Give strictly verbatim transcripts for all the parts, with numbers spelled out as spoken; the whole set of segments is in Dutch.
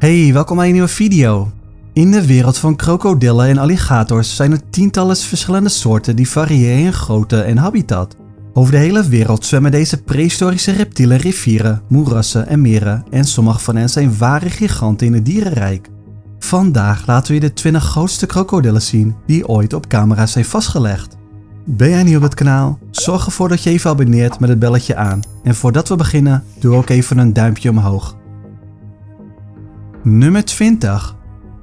Hey, welkom bij een nieuwe video. In de wereld van krokodillen en alligators zijn er tientallen verschillende soorten die variëren in grootte en habitat. Over de hele wereld zwemmen deze prehistorische reptielen rivieren, moerassen en meren en sommige van hen zijn ware giganten in het dierenrijk. Vandaag laten we je de twintig grootste krokodillen zien die ooit op camera zijn vastgelegd. Ben jij nieuw op het kanaal? Zorg ervoor dat je even abonneert met het belletje aan. En voordat we beginnen, doe ook even een duimpje omhoog. Nummer twintig.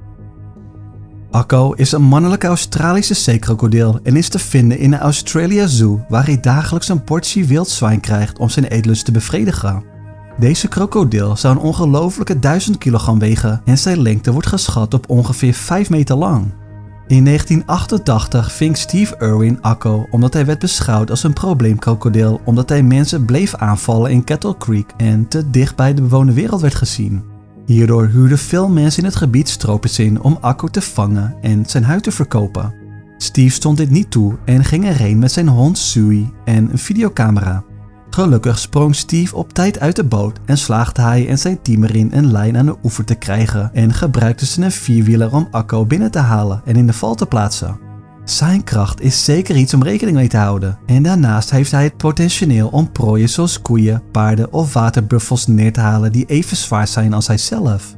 Akko is een mannelijke Australische zeekrokodil en is te vinden in de Australia Zoo, waar hij dagelijks een portie wild zwijn krijgt om zijn eetlust te bevredigen. Deze krokodil zou een ongelofelijke duizend kilogram wegen en zijn lengte wordt geschat op ongeveer vijf meter lang. In negentien achtentachtig ving Steve Irwin Akko omdat hij werd beschouwd als een probleemkrokodil omdat hij mensen bleef aanvallen in Kettle Creek en te dicht bij de bewoonde wereld werd gezien. Hierdoor huurden veel mensen in het gebied stropers in om Akko te vangen en zijn huid te verkopen. Steve stond dit niet toe en ging erheen met zijn hond Suey en een videocamera. Gelukkig sprong Steve op tijd uit de boot en slaagde hij en zijn team erin een lijn aan de oever te krijgen en gebruikten ze een vierwieler om Akko binnen te halen en in de val te plaatsen. Zijn kracht is zeker iets om rekening mee te houden en daarnaast heeft hij het potentieel om prooien zoals koeien, paarden of waterbuffels neer te halen die even zwaar zijn als hij zelf.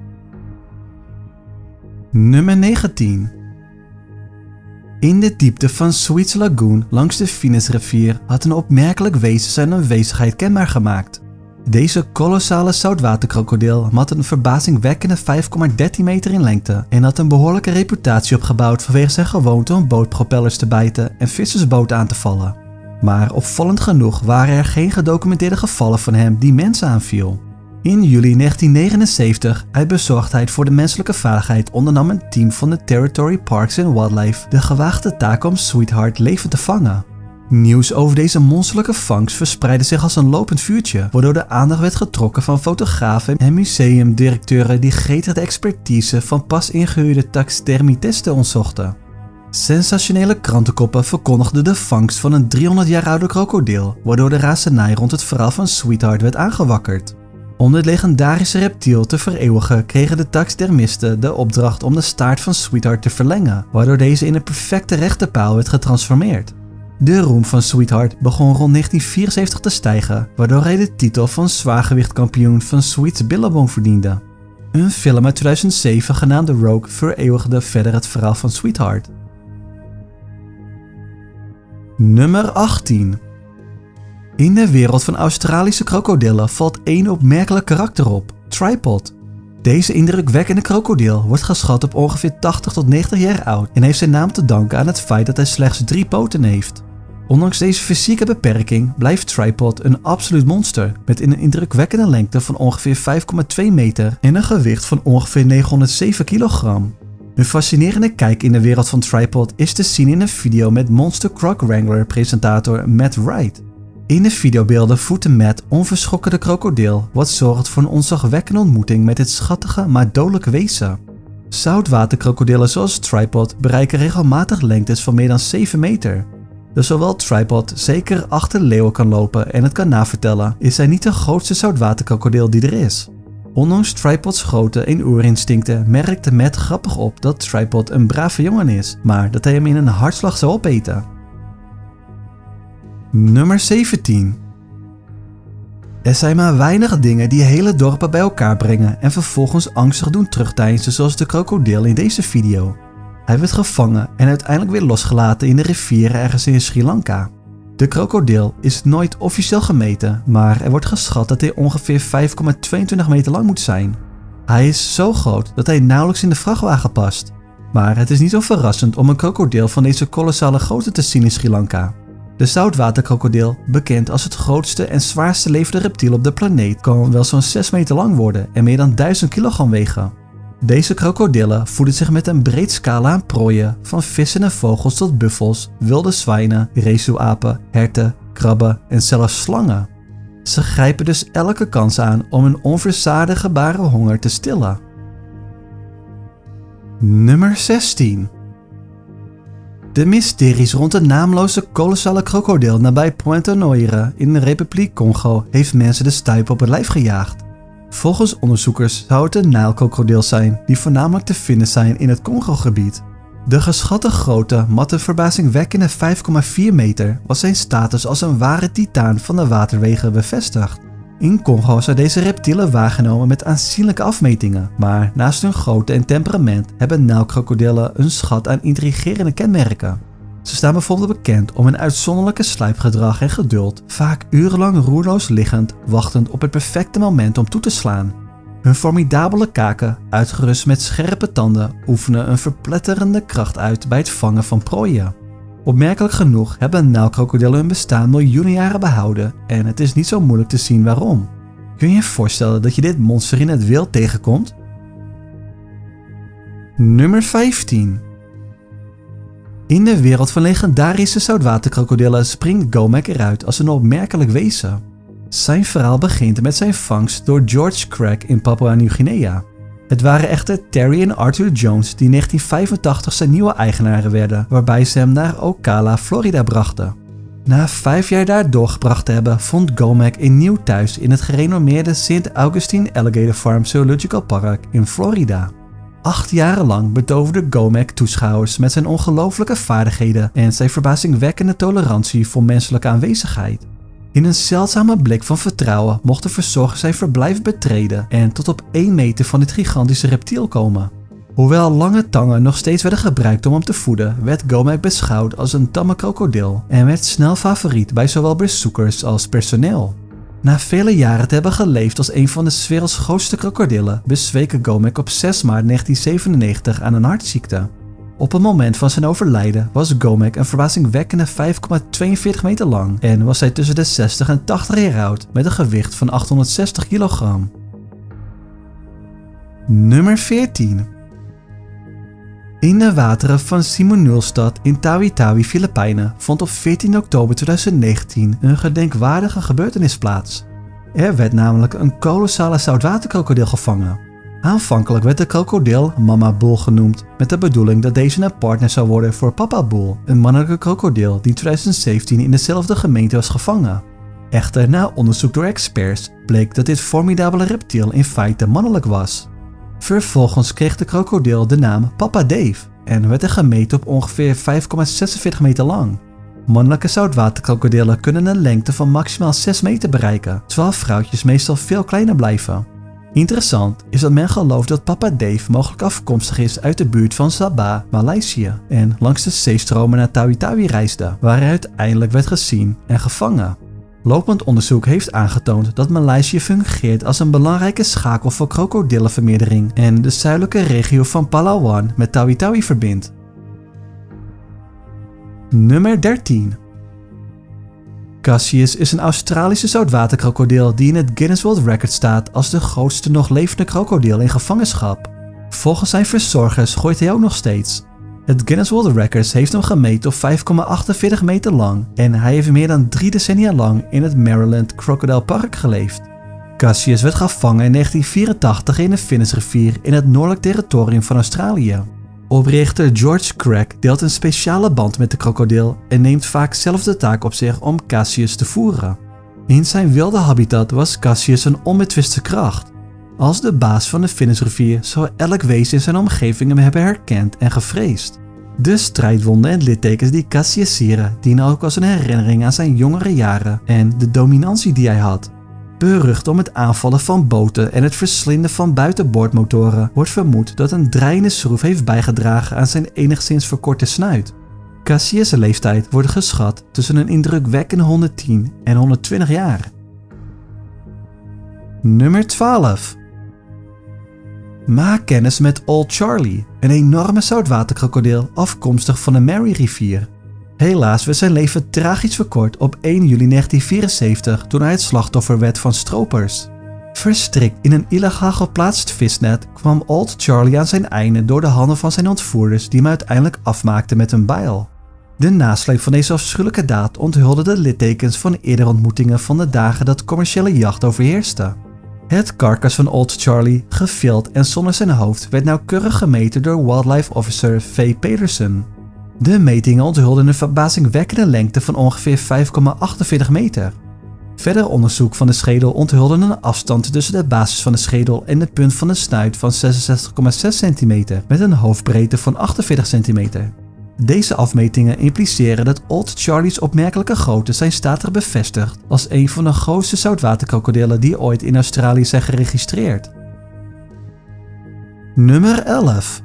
Nummer negentien. In de diepte van Sweets Lagoon langs de Venusrivier had een opmerkelijk wezen zijn aanwezigheid kenbaar gemaakt. Deze kolossale zoutwaterkrokodil had een verbazingwekkende vijf komma dertien meter in lengte en had een behoorlijke reputatie opgebouwd vanwege zijn gewoonte om bootpropellers te bijten en vissersboten aan te vallen. Maar opvallend genoeg waren er geen gedocumenteerde gevallen van hem die mensen aanviel. In juli negentien negenenzeventig, uit bezorgdheid voor de menselijke veiligheid, ondernam een team van de Territory Parks and Wildlife de gewaagde taak om Sweetheart levend te vangen. Nieuws over deze monsterlijke vangst verspreidde zich als een lopend vuurtje, waardoor de aandacht werd getrokken van fotografen en museumdirecteuren die gretig de expertise van pas ingehuurde taxidermisten onderzochten. Sensationele krantenkoppen verkondigden de vangst van een driehonderd jaar oude krokodil, waardoor de razernij rond het verhaal van Sweetheart werd aangewakkerd. Om dit legendarische reptiel te vereeuwigen kregen de taxidermisten de opdracht om de staart van Sweetheart te verlengen, waardoor deze in een perfecte rechte paal werd getransformeerd. De roem van Sweetheart begon rond negentien vierenzeventig te stijgen, waardoor hij de titel van zwaargewichtkampioen van Sweets Billabong verdiende. Een film uit tweeduizend zeven genaamd The Rogue vereeuwigde verder het verhaal van Sweetheart. Nummer achttien. In de wereld van Australische krokodillen valt één opmerkelijk karakter op: Tripod. Deze indrukwekkende krokodil wordt geschat op ongeveer tachtig tot negentig jaar oud en heeft zijn naam te danken aan het feit dat hij slechts drie poten heeft. Ondanks deze fysieke beperking blijft Tripod een absoluut monster met een indrukwekkende lengte van ongeveer vijf komma twee meter en een gewicht van ongeveer negenhonderdzeven kilogram. Een fascinerende kijk in de wereld van Tripod is te zien in een video met Monster Croc Wrangler presentator Matt Wright. In de videobeelden voedt Matt onverschrokken de krokodil, wat zorgt voor een ontzagwekkende ontmoeting met dit schattige maar dodelijke wezen. Zoutwaterkrokodillen zoals Tripod bereiken regelmatig lengtes van meer dan zeven meter. Dus zowel Tripod zeker achter leeuwen kan lopen en het kan navertellen, is hij niet de grootste zoutwaterkrokodil die er is. Ondanks Tripods grootte en oerinstincten merkte Matt grappig op dat Tripod een brave jongen is, maar dat hij hem in een hartslag zou opeten. Nummer zeventien. Er zijn maar weinig dingen die hele dorpen bij elkaar brengen en vervolgens angstig doen terugdeinzen zoals de krokodil in deze video. Hij werd gevangen en uiteindelijk weer losgelaten in de rivieren ergens in Sri Lanka. De krokodil is nooit officieel gemeten, maar er wordt geschat dat hij ongeveer vijf komma tweeëntwintig meter lang moet zijn. Hij is zo groot dat hij nauwelijks in de vrachtwagen past. Maar het is niet zo verrassend om een krokodil van deze kolossale grootte te zien in Sri Lanka. De zoutwaterkrokodil, bekend als het grootste en zwaarste levende reptiel op de planeet, kan wel zo'n zes meter lang worden en meer dan duizend kilogram wegen. Deze krokodillen voeden zich met een breed scala aan prooien, van vissen en vogels tot buffels, wilde zwijnen, rhesuapen, herten, krabben en zelfs slangen. Ze grijpen dus elke kans aan om hun onverzadigbare honger te stillen. Nummer zestien. De mysteries rond de naamloze kolossale krokodil nabij Pointe Noire in de Republiek Congo heeft mensen de stuip op het lijf gejaagd. Volgens onderzoekers zou het een Nijlkrokodil zijn die voornamelijk te vinden zijn in het Congo-gebied. De geschatte grootte mat een verbazingwekkende vijf komma vier meter was zijn status als een ware titaan van de waterwegen bevestigd. In Congo zijn deze reptielen waargenomen met aanzienlijke afmetingen, maar naast hun grootte en temperament hebben Nijlkrokodillen een schat aan intrigerende kenmerken. Ze staan bijvoorbeeld bekend om hun uitzonderlijke slijpgedrag en geduld, vaak urenlang roerloos liggend, wachtend op het perfecte moment om toe te slaan. Hun formidabele kaken, uitgerust met scherpe tanden, oefenen een verpletterende kracht uit bij het vangen van prooien. Opmerkelijk genoeg hebben Nijlkrokodillen hun bestaan miljoenen jaren behouden en het is niet zo moeilijk te zien waarom. Kun je je voorstellen dat je dit monster in het wild tegenkomt? Nummer vijftien. In de wereld van legendarische zoutwaterkrokodillen springt Gomek eruit als een opmerkelijk wezen. Zijn verhaal begint met zijn vangst door George Craig in Papua Nieuw-Guinea. Het waren echter Terry en Arthur Jones die in negentien vijfentachtig zijn nieuwe eigenaren werden, waarbij ze hem naar Ocala, Florida brachten. Na vijf jaar daar doorgebracht te hebben, vond Gomek een nieuw thuis in het gerenommeerde Saint Augustine Alligator Farm Zoological Park in Florida. Acht jaren lang betoverde Gomek toeschouwers met zijn ongelooflijke vaardigheden en zijn verbazingwekkende tolerantie voor menselijke aanwezigheid. In een zeldzame blik van vertrouwen mocht de verzorger zijn verblijf betreden en tot op één meter van dit gigantische reptiel komen. Hoewel lange tangen nog steeds werden gebruikt om hem te voeden, werd Gomek beschouwd als een tamme krokodil en werd snel favoriet bij zowel bezoekers als personeel. Na vele jaren te hebben geleefd als een van de werelds grootste krokodillen, bezweek Gomek op zes maart negentien zevenennegentig aan een hartziekte. Op het moment van zijn overlijden was Gomek een verbazingwekkende vijf komma tweeënveertig meter lang en was hij tussen de zestig en tachtig jaar oud met een gewicht van achthonderdzestig kilogram. Nummer veertien. In de wateren van Simunulstad in Tawi-Tawi, Filipijnen vond op veertien oktober tweeduizend negentien een gedenkwaardige gebeurtenis plaats. Er werd namelijk een kolossale zoutwaterkrokodil gevangen. Aanvankelijk werd de krokodil Mama Bull genoemd, met de bedoeling dat deze een partner zou worden voor Papa Bull, een mannelijke krokodil die in tweeduizend zeventien in dezelfde gemeente was gevangen. Echter, na onderzoek door experts bleek dat dit formidabele reptiel in feite mannelijk was. Vervolgens kreeg de krokodil de naam Papa Dave en werd er gemeten op ongeveer vijf komma zesenveertig meter lang. Mannelijke zoutwaterkrokodillen kunnen een lengte van maximaal zes meter bereiken, terwijl vrouwtjes meestal veel kleiner blijven. Interessant is dat men gelooft dat Papa Dave mogelijk afkomstig is uit de buurt van Sabah, Maleisië en langs de zeestromen naar Tawi-Tawi reisde, waar hij uiteindelijk werd gezien en gevangen. Lopend onderzoek heeft aangetoond dat Maleisië fungeert als een belangrijke schakel voor krokodillenvermeerdering en de zuidelijke regio van Palawan met Tawi-Tawi verbindt. Nummer dertien. Cassius is een Australische zoutwaterkrokodil die in het Guinness World Record staat als de grootste nog levende krokodil in gevangenschap. Volgens zijn verzorgers gooit hij ook nog steeds. Het Guinness World Records heeft hem gemeten op vijf komma achtenveertig meter lang en hij heeft meer dan drie decennia lang in het Maryland Crocodile Park geleefd. Cassius werd gevangen in negentien vierentachtig in de Finnisrivier in het noordelijk territorium van Australië. Oprichter George Craig deelt een speciale band met de krokodil en neemt vaak zelf de taak op zich om Cassius te voeren. In zijn wilde habitat was Cassius een onbetwiste kracht. Als de baas van de Finnisrivier zou elk wezen in zijn omgeving hem hebben herkend en gevreesd. De strijdwonden en littekens die Cassius sieren dienen ook als een herinnering aan zijn jongere jaren en de dominantie die hij had. Berucht om het aanvallen van boten en het verslinden van buitenboordmotoren wordt vermoed dat een draaiende schroef heeft bijgedragen aan zijn enigszins verkorte snuit. Cassius' leeftijd wordt geschat tussen een indrukwekkende honderdtien en honderdtwintig jaar. Nummer twaalf. Maak kennis met Old Charlie, een enorme zoutwaterkrokodil afkomstig van de Mary-rivier. Helaas werd zijn leven tragisch verkort op één juli negentien vierenzeventig toen hij het slachtoffer werd van stropers. Verstrikt in een illegaal geplaatst visnet kwam Old Charlie aan zijn einde door de handen van zijn ontvoerders die hem uiteindelijk afmaakten met een bijl. De nasleep van deze afschuwelijke daad onthulde de littekens van eerdere ontmoetingen van de dagen dat commerciële jacht overheerste. Het karkas van Old Charlie, gevild en zonder zijn hoofd, werd nauwkeurig gemeten door Wildlife Officer V. Peterson. De metingen onthulden een verbazingwekkende lengte van ongeveer vijf komma achtenveertig meter. Verder onderzoek van de schedel onthulde een afstand tussen de basis van de schedel en het punt van de snuit van zesenzestig komma zes centimeter met een hoofdbreedte van achtenveertig centimeter. Deze afmetingen impliceren dat Old Charlie's opmerkelijke grootte zijn statig bevestigt als een van de grootste zoutwaterkrokodillen die ooit in Australië zijn geregistreerd. Nummer elf.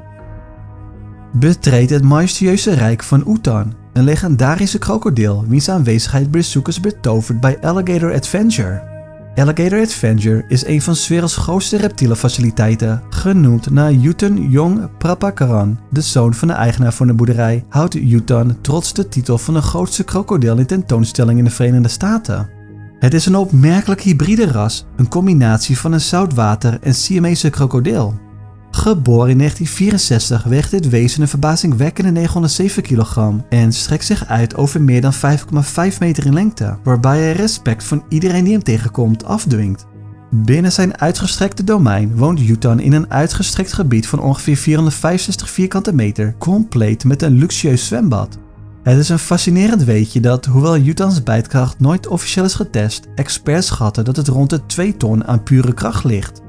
Betreed het majestueuze rijk van Utan, een legendarische krokodil wiens aanwezigheid bezoekers betovert bij Alligator Adventure. Alligator Adventure is een van 's werelds grootste reptielenfaciliteiten. Genoemd naar Utan Jong Prabhakaran, de zoon van de eigenaar van de boerderij, houdt Utan trots de titel van de grootste krokodil in tentoonstelling in de Verenigde Staten. Het is een opmerkelijk hybride ras, een combinatie van een zoutwater- en Siamese krokodil. Geboren in negentien vierenzestig weegt dit wezen een verbazingwekkende negenhonderdzeven kilogram en strekt zich uit over meer dan vijf komma vijf meter in lengte, waarbij hij respect van iedereen die hem tegenkomt afdwingt. Binnen zijn uitgestrekte domein woont Utan in een uitgestrekt gebied van ongeveer vierhonderdvijfenzestig vierkante meter, compleet met een luxueus zwembad. Het is een fascinerend weetje dat, hoewel Utans bijtkracht nooit officieel is getest, experts schatten dat het rond de twee ton aan pure kracht ligt.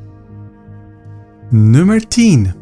Nummer tien.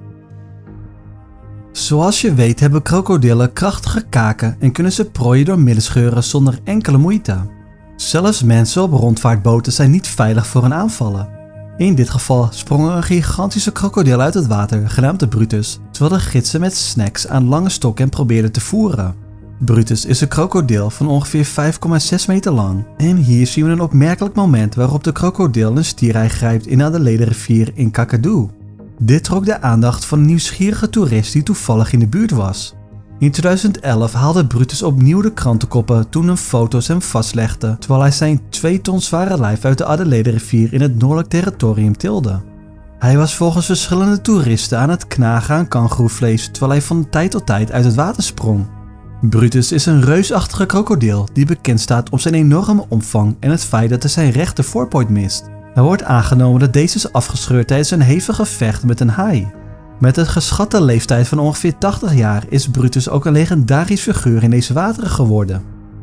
Zoals je weet hebben krokodillen krachtige kaken en kunnen ze prooien door midden scheuren zonder enkele moeite. Zelfs mensen op rondvaartboten zijn niet veilig voor een aanvallen. In dit geval sprong er een gigantische krokodil uit het water, genaamd de Brutus, terwijl de gidsen met snacks aan lange stokken probeerden te voeren. Brutus is een krokodil van ongeveer vijf komma zes meter lang. En hier zien we een opmerkelijk moment waarop de krokodil een stierij grijpt in Adelaide rivier in Kakadu. Dit trok de aandacht van een nieuwsgierige toerist die toevallig in de buurt was. In tweeduizend elf haalde Brutus opnieuw de krantenkoppen toen een foto's hem vastlegde, terwijl hij zijn twee ton zware lijf uit de Adelaide rivier in het noordelijk territorium tilde. Hij was volgens verschillende toeristen aan het knagen aan kangoeroevlees terwijl hij van tijd tot tijd uit het water sprong. Brutus is een reusachtige krokodil die bekend staat om zijn enorme omvang en het feit dat hij zijn rechter voorpoot mist. Er wordt aangenomen dat deze is afgescheurd tijdens een hevig gevecht met een haai. Met een geschatte leeftijd van ongeveer tachtig jaar is Brutus ook een legendarisch figuur in deze wateren geworden.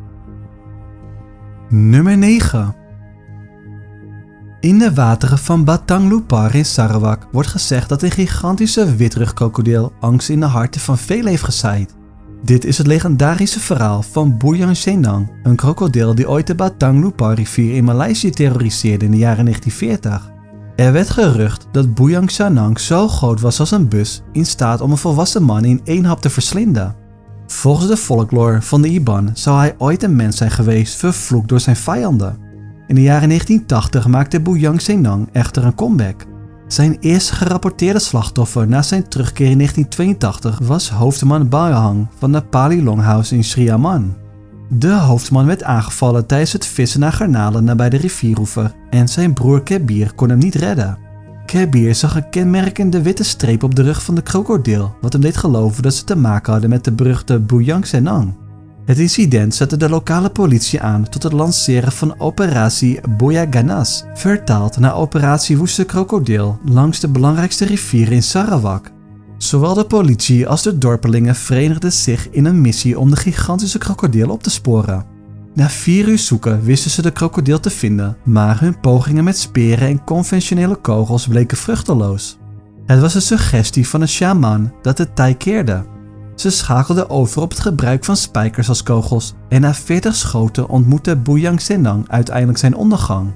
Nummer negen. In de wateren van Batang Lupar in Sarawak wordt gezegd dat een gigantische witrugkrokodil angst in de harten van velen heeft gezaaid. Dit is het legendarische verhaal van Bujang Senang, een krokodil die ooit de Batang Lupar rivier in Maleisië terroriseerde in de jaren negentien veertig. Er werd gerucht dat Bujang Senang zo groot was als een bus, in staat om een volwassen man in één hap te verslinden. Volgens de folklore van de Iban zou hij ooit een mens zijn geweest, vervloekt door zijn vijanden. In de jaren negentien tachtig maakte Bujang Senang echter een comeback. Zijn eerste gerapporteerde slachtoffer na zijn terugkeer in negentien tweeëntachtig was hoofdman Bayahang van de Pali Longhouse in Sri Aman. De hoofdman werd aangevallen tijdens het vissen naar garnalen nabij de rivieroever en zijn broer Kebir kon hem niet redden. Kebir zag een kenmerkende witte streep op de rug van de krokodil, wat hem deed geloven dat ze te maken hadden met de beruchte Bujang Senang. Het incident zette de lokale politie aan tot het lanceren van operatie Boya Ganas, vertaald naar operatie Woeste Krokodil langs de belangrijkste rivier in Sarawak. Zowel de politie als de dorpelingen verenigden zich in een missie om de gigantische krokodil op te sporen. Na vier uur zoeken wisten ze de krokodil te vinden, maar hun pogingen met speren en conventionele kogels bleken vruchteloos. Het was een suggestie van een sjamaan dat het tij keerde. Ze schakelden over op het gebruik van spijkers als kogels en na veertig schoten ontmoette Bujang Senang uiteindelijk zijn ondergang.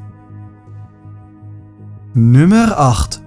Nummer acht.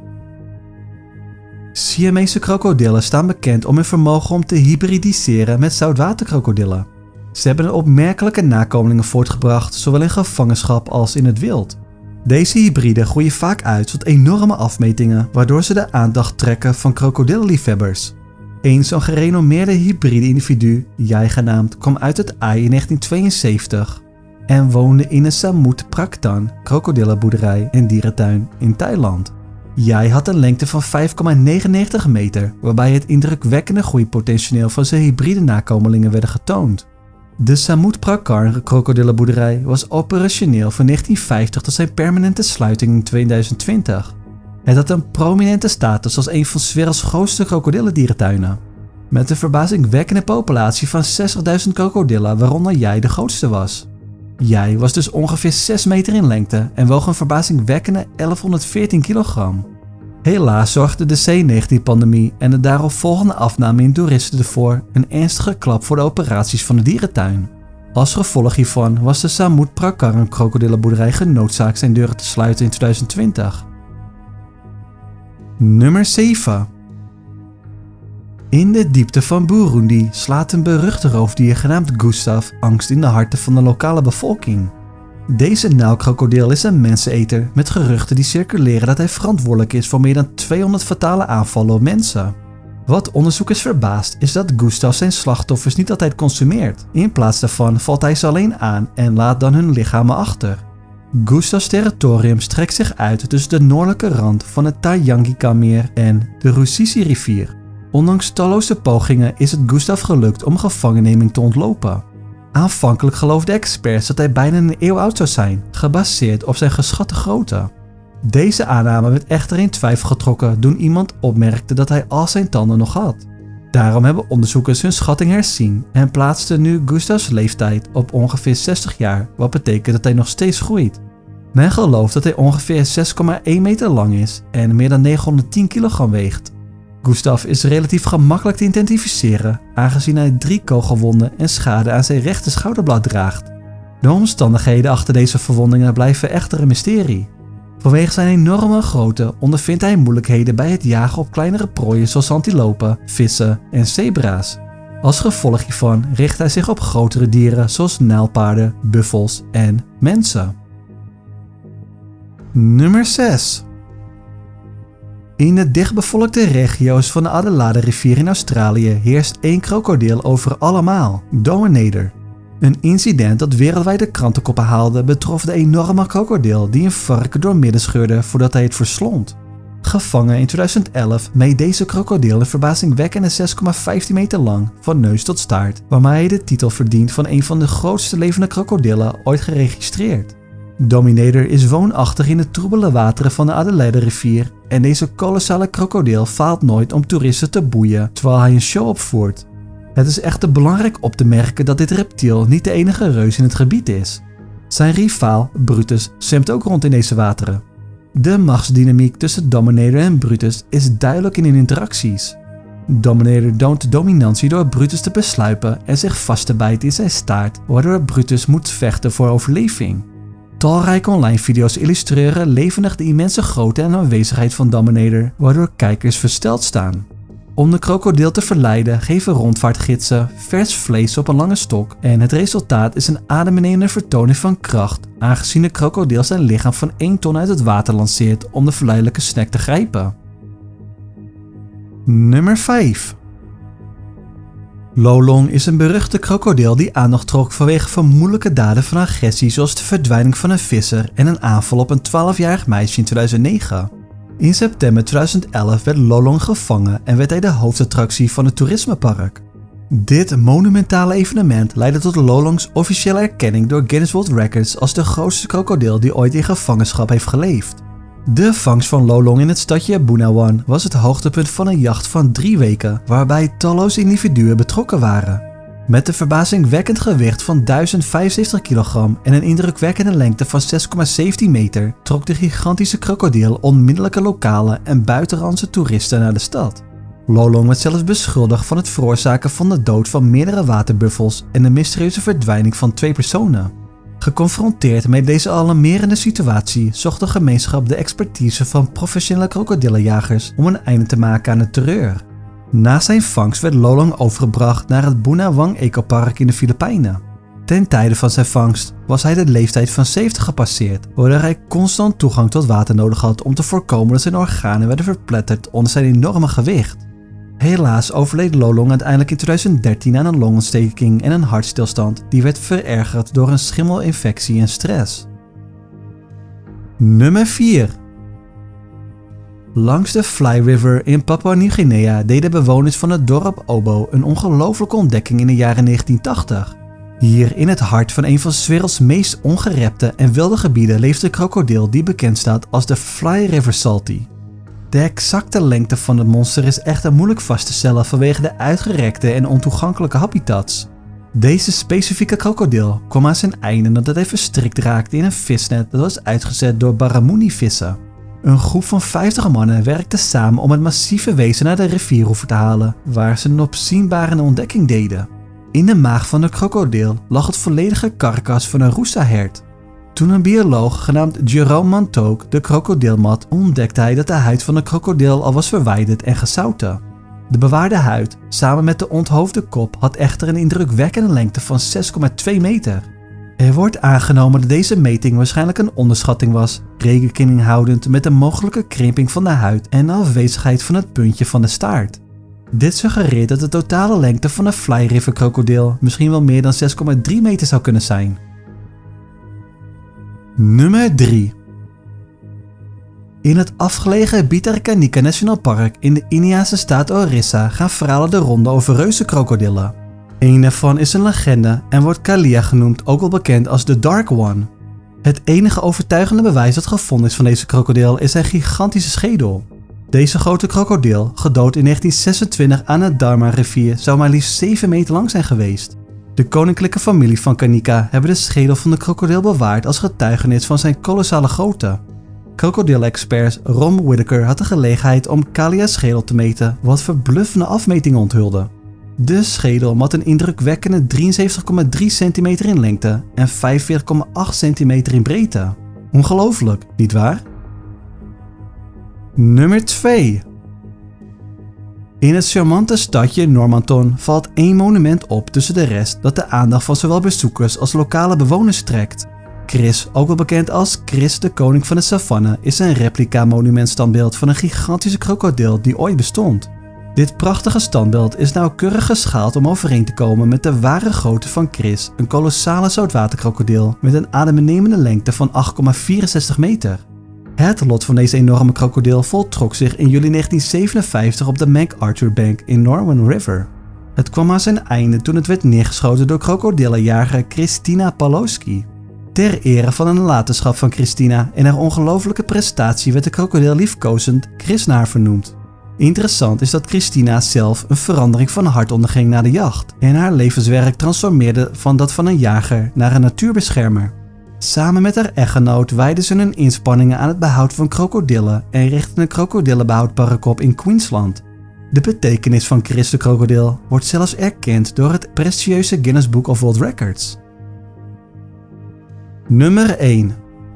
Siamese krokodillen staan bekend om hun vermogen om te hybridiseren met zoutwaterkrokodillen. Ze hebben een opmerkelijke nakomelingen voortgebracht, zowel in gevangenschap als in het wild. Deze hybriden groeien vaak uit tot enorme afmetingen, waardoor ze de aandacht trekken van krokodillenliefhebbers. Een zo'n gerenommeerde hybride individu, Jai genaamd, kwam uit het Ai in negentien tweeënzeventig en woonde in een Samut Praktan krokodillenboerderij en dierentuin in Thailand. Jai had een lengte van vijf komma negenennegentig meter, waarbij het indrukwekkende groeipotentieel van zijn hybride nakomelingen werden getoond. De Samut Prakar krokodillenboerderij was operationeel van negentien vijftig tot zijn permanente sluiting in tweeduizend twintig. Het had een prominente status als een van 's werelds grootste krokodillendierentuinen. Met een verbazingwekkende populatie van zestigduizend krokodillen, waaronder Jai de grootste was. Jij was dus ongeveer zes meter in lengte en woog een verbazingwekkende elfhonderdveertien kilogram. Helaas zorgde de C negentien pandemie en de daaropvolgende afname in toeristen ervoor een ernstige klap voor de operaties van de dierentuin. Als gevolg hiervan was de Samut Prakarn krokodillenboerderij genoodzaakt zijn deuren te sluiten in tweeduizend twintig. Nummer zeven. In de diepte van Burundi slaat een beruchte roofdier genaamd Gustav angst in de harten van de lokale bevolking. Deze Nijlkrokodil is een menseneter met geruchten die circuleren dat hij verantwoordelijk is voor meer dan tweehonderd fatale aanvallen op mensen. Wat onderzoekers verbaast is dat Gustav zijn slachtoffers niet altijd consumeert. In plaats daarvan valt hij ze alleen aan en laat dan hun lichamen achter. Gustavs territorium strekt zich uit tussen de noordelijke rand van het Tanganyika-meer en de Rusizi-rivier. Ondanks talloze pogingen is het Gustav gelukt om gevangenneming te ontlopen. Aanvankelijk geloofden experts dat hij bijna een eeuw oud zou zijn, gebaseerd op zijn geschatte grootte. Deze aanname werd echter in twijfel getrokken toen iemand opmerkte dat hij al zijn tanden nog had. Daarom hebben onderzoekers hun schatting herzien en plaatsten nu Gustavs leeftijd op ongeveer zestig jaar, wat betekent dat hij nog steeds groeit. Men gelooft dat hij ongeveer zes komma één meter lang is en meer dan negenhonderdtien kilogram weegt. Gustav is relatief gemakkelijk te identificeren, aangezien hij drie kogelwonden en schade aan zijn rechter schouderblad draagt. De omstandigheden achter deze verwondingen blijven echter een mysterie. Vanwege zijn enorme grootte ondervindt hij moeilijkheden bij het jagen op kleinere prooien zoals antilopen, vissen en zebra's. Als gevolg hiervan richt hij zich op grotere dieren zoals nijlpaarden, buffels en mensen. Nummer zes. In de dichtbevolkte regio's van de Adelaide-rivier in Australië heerst één krokodil over allemaal, Dominator. Een incident dat wereldwijd de krantenkoppen haalde betrof de enorme krokodil die een varken doormidden scheurde voordat hij het verslond. Gevangen in tweeduizend elf meet deze krokodil een verbazingwekkende zes komma vijftien meter lang, van neus tot staart, waarmee hij de titel verdient van een van de grootste levende krokodillen ooit geregistreerd. Dominator is woonachtig in de troebele wateren van de Adelaide-rivier en deze kolossale krokodil faalt nooit om toeristen te boeien terwijl hij een show opvoert. Het is echter belangrijk op te merken dat dit reptiel niet de enige reus in het gebied is. Zijn rivaal, Brutus, zwemt ook rond in deze wateren. De machtsdynamiek tussen Dominator en Brutus is duidelijk in hun interacties. Dominator toont dominantie door Brutus te besluipen en zich vast te bijten in zijn staart, waardoor Brutus moet vechten voor overleving. Talrijke online video's illustreren levendig de immense grootte en aanwezigheid van Dominator, waardoor kijkers versteld staan. Om de krokodil te verleiden geven rondvaartgidsen vers vlees op een lange stok en het resultaat is een adembenemende vertoning van kracht, aangezien de krokodil zijn lichaam van één ton uit het water lanceert om de verleidelijke snack te grijpen. Nummer vijf. Lolong is een beruchte krokodil die aandacht trok vanwege vermoedelijke daden van agressie zoals de verdwijning van een visser en een aanval op een twaalfjarig meisje in tweeduizend negen. In september tweeduizend elf werd Lolong gevangen en werd hij de hoofdattractie van het toerismepark. Dit monumentale evenement leidde tot Lolongs officiële erkenning door Guinness World Records als de grootste krokodil die ooit in gevangenschap heeft geleefd. De vangst van Lolong in het stadje Bunawan was het hoogtepunt van een jacht van drie weken waarbij talloze individuen betrokken waren. Met een verbazingwekkend gewicht van duizend vijfenzeventig kilogram en een indrukwekkende lengte van zes komma zeventien meter trok de gigantische krokodil onmiddellijke lokale en buitenlandse toeristen naar de stad. Lolong werd zelfs beschuldigd van het veroorzaken van de dood van meerdere waterbuffels en de mysterieuze verdwijning van twee personen. Geconfronteerd met deze alarmerende situatie zocht de gemeenschap de expertise van professionele krokodillenjagers om een einde te maken aan het terreur. Na zijn vangst werd Lolong overgebracht naar het Bunawang Ecopark in de Filipijnen. Ten tijde van zijn vangst was hij de leeftijd van zeventig gepasseerd, waardoor hij constant toegang tot water nodig had om te voorkomen dat zijn organen werden verpletterd onder zijn enorme gewicht. Helaas overleed Lolong uiteindelijk in tweeduizend dertien aan een longontsteking en een hartstilstand die werd verergerd door een schimmelinfectie en stress. Nummer vier. Langs de Fly River in Papua Nieuw-Guinea deden bewoners van het dorp Obo een ongelofelijke ontdekking in de jaren negentien tachtig. Hier in het hart van een van 's werelds meest ongerepte en wilde gebieden leeft de krokodil die bekend staat als de Fly River Salty. De exacte lengte van het monster is echter moeilijk vast te stellen vanwege de uitgerekte en ontoegankelijke habitats. Deze specifieke krokodil kwam aan zijn einde nadat hij verstrikt raakte in een visnet dat was uitgezet door Barramundi-vissen. Een groep van vijftig mannen werkte samen om het massieve wezen naar de rivieroever te halen, waar ze een opzienbare ontdekking deden. In de maag van de krokodil lag het volledige karkas van een Rusa-hert. Toen een bioloog genaamd Jérôme Montauk de krokodil mat, ontdekte hij dat de huid van de krokodil al was verwijderd en gezouten. De bewaarde huid, samen met de onthoofde kop, had echter een indrukwekkende lengte van zes komma twee meter. Er wordt aangenomen dat deze meting waarschijnlijk een onderschatting was, rekening houdend met de mogelijke krimping van de huid en de afwezigheid van het puntje van de staart. Dit suggereert dat de totale lengte van een Fly River krokodil misschien wel meer dan zes komma drie meter zou kunnen zijn. Nummer drie. In het afgelegen Bhitarkanika National Park in de Indiase staat Orissa gaan verhalen de ronde over reuzenkrokodillen. Een daarvan is een legende en wordt Kalia genoemd, ook wel bekend als de Dark One. Het enige overtuigende bewijs dat gevonden is van deze krokodil is zijn gigantische schedel. Deze grote krokodil, gedood in negentien zesentwintig aan de Dharma-rivier, zou maar liefst zeven meter lang zijn geweest. De koninklijke familie van Kanika hebben de schedel van de krokodil bewaard als getuigenis van zijn kolossale grootte. Krokodil-expert Ron Whittaker had de gelegenheid om Kalia's schedel te meten, wat verbluffende afmetingen onthulde. De schedel mat een indrukwekkende drieënzeventig komma drie centimeter in lengte en vijfenveertig komma acht centimeter in breedte. Ongelooflijk, nietwaar? Nummer twee. In het charmante stadje Normanton valt één monument op tussen de rest dat de aandacht van zowel bezoekers als lokale bewoners trekt. Chris, ook wel bekend als Chris de koning van de savanne, is een replica monumentstandbeeld van een gigantische krokodil die ooit bestond. Dit prachtige standbeeld is nauwkeurig geschaald om overeen te komen met de ware grootte van Chris, een kolossale zoutwaterkrokodil met een adembenemende lengte van acht komma vierenzestig meter. Het lot van deze enorme krokodil voltrok zich in juli negentien zevenenvijftig op de MacArthur Bank in Norwan River. Het kwam aan zijn einde toen het werd neergeschoten door krokodillenjager Christina Pawlowski. Ter ere van een nalatenschap van Christina en haar ongelofelijke prestatie werd de krokodil liefkozend Chris naar haar vernoemd. Interessant is dat Christina zelf een verandering van hart onderging na de jacht en haar levenswerk transformeerde van dat van een jager naar een natuurbeschermer. Samen met haar echtgenoot wijden ze hun inspanningen aan het behoud van krokodillen en richten een krokodillenbehoudpark op in Queensland. De betekenis van Chris de krokodil wordt zelfs erkend door het prestigieuze Guinness Book of World Records. Nummer één.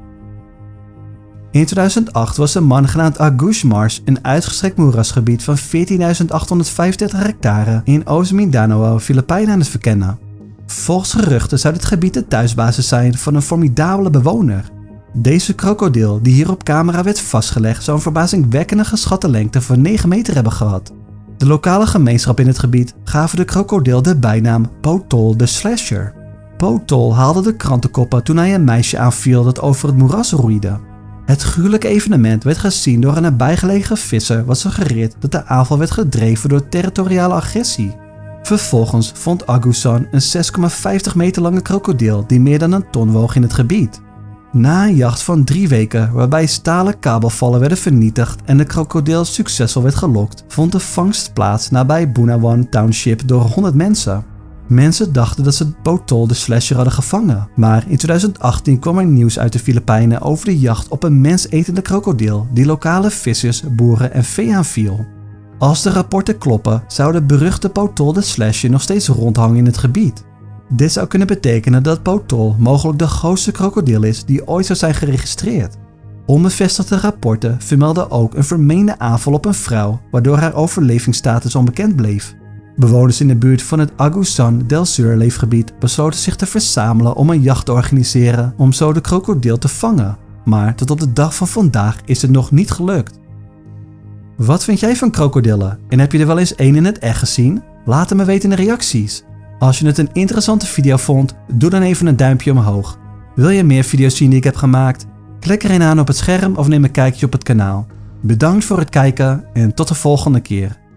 In tweeduizend acht was een man genaamd Auguste Marsh een uitgestrekt moerasgebied van veertienduizend achthonderdvijfendertig hectare in Oost-Mindanao, Filipijnen aan het verkennen. Volgens geruchten zou dit gebied de thuisbasis zijn van een formidabele bewoner. Deze krokodil, die hier op camera werd vastgelegd, zou een verbazingwekkende geschatte lengte van negen meter hebben gehad. De lokale gemeenschap in het gebied gaven de krokodil de bijnaam Potol the Slasher. Potol haalde de krantenkoppen toen hij een meisje aanviel dat over het moeras roeide. Het gruwelijke evenement werd gezien door een nabijgelegen visser wat suggereert dat de aanval werd gedreven door territoriale agressie. Vervolgens vond Augustin een zes komma vijftig meter lange krokodil die meer dan een ton woog in het gebied. Na een jacht van drie weken waarbij stalen kabelvallen werden vernietigd en de krokodil succesvol werd gelokt, vond de vangst plaats nabij Bunawan Township door honderd mensen. Mensen dachten dat ze Potol de Slasher hadden gevangen, maar in tweeduizend achttien kwam er nieuws uit de Filipijnen over de jacht op een mensetende krokodil die lokale vissers, boeren en vee aanviel. Als de rapporten kloppen, zou de beruchte Potol de Slasher nog steeds rondhangen in het gebied. Dit zou kunnen betekenen dat Potol mogelijk de grootste krokodil is die ooit zou zijn geregistreerd. Onbevestigde rapporten vermelden ook een vermeende aanval op een vrouw, waardoor haar overlevingsstatus onbekend bleef. Bewoners in de buurt van het Agusan del Sur leefgebied besloten zich te verzamelen om een jacht te organiseren om zo de krokodil te vangen, maar tot op de dag van vandaag is het nog niet gelukt. Wat vind jij van krokodillen en heb je er wel eens één in het echt gezien? Laat het me weten in de reacties. Als je het een interessante video vond, doe dan even een duimpje omhoog. Wil je meer video's zien die ik heb gemaakt? Klik er een aan op het scherm of neem een kijkje op het kanaal. Bedankt voor het kijken en tot de volgende keer.